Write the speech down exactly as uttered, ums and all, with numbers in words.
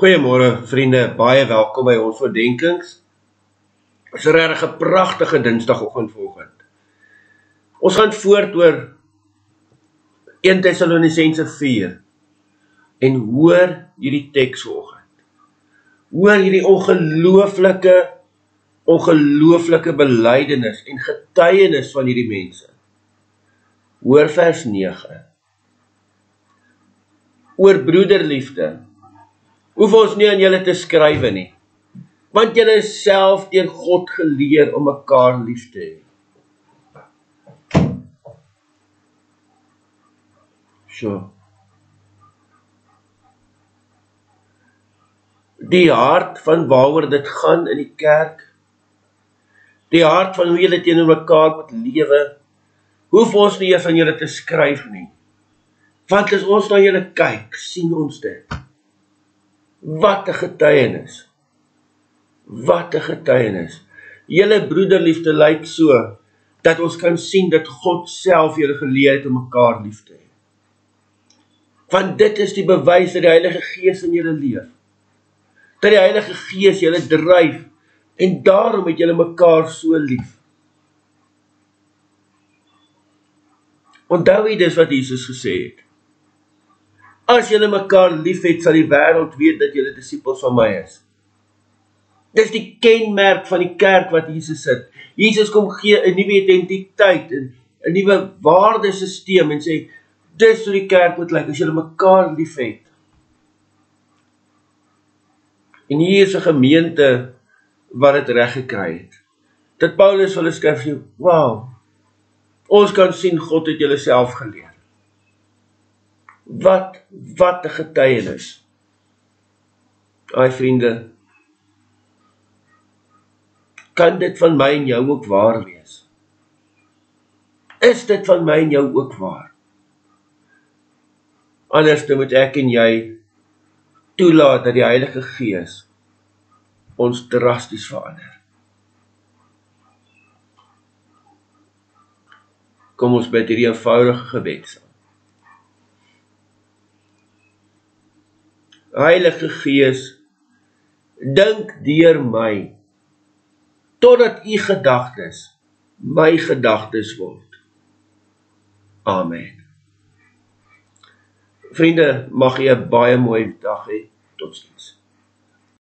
Goeiemôre vriende, baie welkom by ons oordeenkings. Dit is 'n regtig 'n pragtige Dinsdagoggend vanoggend. Ons gaan voort oor Eerste Tessalonisense vier en hoor hierdie teks vanoggend. Hoor hierdie ongelooflike, ongelooflike belydenis en getuienis van hierdie mense. Hoor vers nege. Oor broederliefde. Hoef ons nie aan julle te skrywe nie, want julle is self deur God geleer om mekaar lief te hê. So. Die hart van waaroor dit gaan in die kerk, die hart van hoe julle teenoor mekaar moet lewe, hoef ons nie eers aan julle te skryf nie. Want as ons na julle kyk, sien ons dit. Wat 'n getuienis. Wat 'n getuienis. Julle broederliefde lyk so, dat ons kan sien dat God self julle geleer het om mekaar lief te hê. Want dit is die bewys dat die Heilige Gees in julle leef. Dat die Heilige Gees julle dryf, en daarom het julle mekaar so lief. Onthou jy dis wat Jesus gesê het? As julle mekaar lief het, sal die wêreld weet dat julle disippels van my is. Dis die kenmerk van die kerk wat Jesus het. Jesus kom gee 'n nuwe identiteit, 'n 'n nuwe waardesisteem en sê, dis hoe die kerk moet lyk, as julle mekaar lief het. En hier is 'n gemeente wat dit reg gekry het. Dat Paulus hulle skryf, wow, ons kan sien God het julle self geleer. Wat, wat 'n getuienis. Ai vriende, kan dit van my en jou ook waar wees? Is dit van my en jou ook waar? Anders dan moet ek en jy toelaat dat die Heilige Gees ons drasties verander. Kom ons bid hierdie eenvoudige gebed saam. Heilige Gees, dink deur my, totdat u gedagtes my gedagtes word. Amen. Vriende, mag jy 'n baie mooi dag hê. Totsiens.